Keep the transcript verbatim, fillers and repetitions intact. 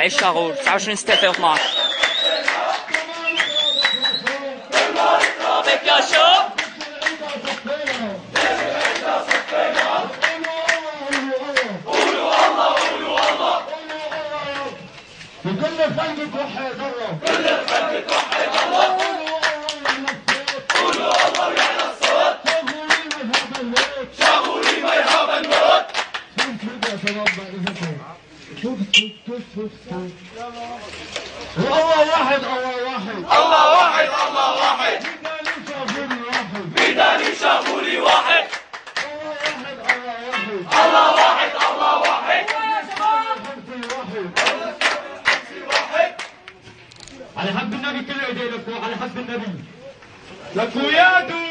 العيش شاغور تسعة وعشرين ستة ألفين واثناش. يا شوف قولوا الله قولوا الله بكل قلبك وحيد الله كل قلبك وحيد الله قولوا الله ويعلى الصوت شغولي ما يهاب الموت. شوف شوف شوف شوف شوف الله واحد الله واحد الله واحد الله واحد ميداني شاغولي واحد الله واحد الله واحد على حب النبي كل ايدينا فوق على حب النبي لك ويا